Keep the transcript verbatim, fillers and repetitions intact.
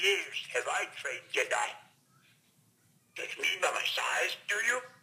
years have I trained Jedi? Judge me by my size, do you?